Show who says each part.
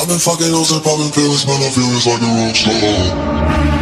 Speaker 1: I've been fucking hoes and popping pills, man, I feel it's like a rock star.